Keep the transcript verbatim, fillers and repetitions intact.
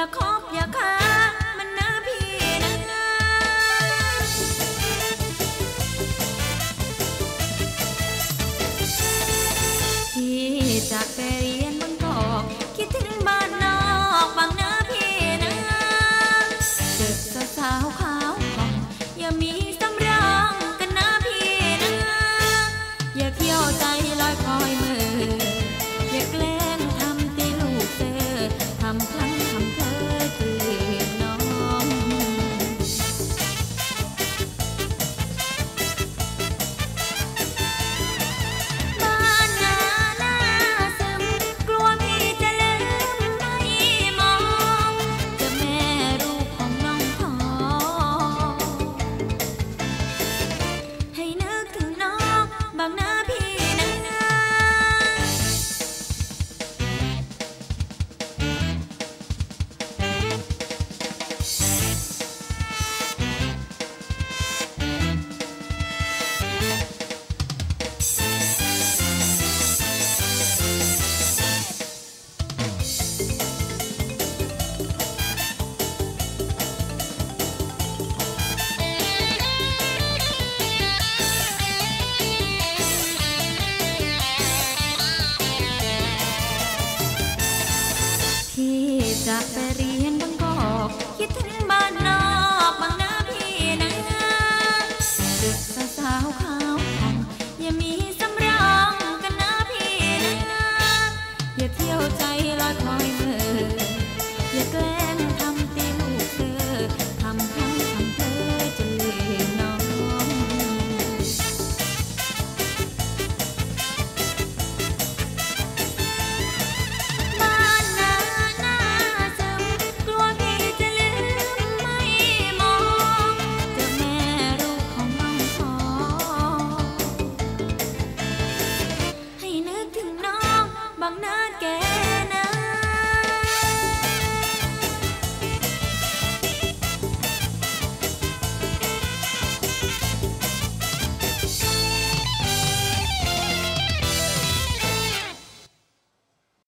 าคบอย่าค้ามันนะพี่นะพี่จะไปเรียนบางกอกคิดถึงบ้านนอกบางนะพี่นะเจอสาวขาวผ่องอย่ามีสำรองกันนะพี่นะอย่าเที่ยวใจลอยคอยมืออย่าแกล้งทำตีลูกเธอทำพลั้งทำเธอตื่นนอนบ้านนาหน้าซึมกลัวพี่จะลืมไม่มองเจะแม่รูปของน้องพอให้นึกถึงน้องบางนาพี่นะพี่จะไปเรียนบางกอกคิดถึงบ้าน